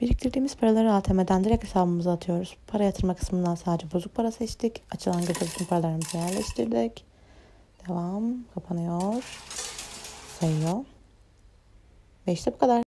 Biriktirdiğimiz paraları ATM'den direkt hesabımıza atıyoruz. Para yatırma kısmından sadece bozuk para seçtik. Açılan gece bütün paralarımızı yerleştirdik. Devam. Kapanıyor. Sayıyor. Ve işte bu kadar.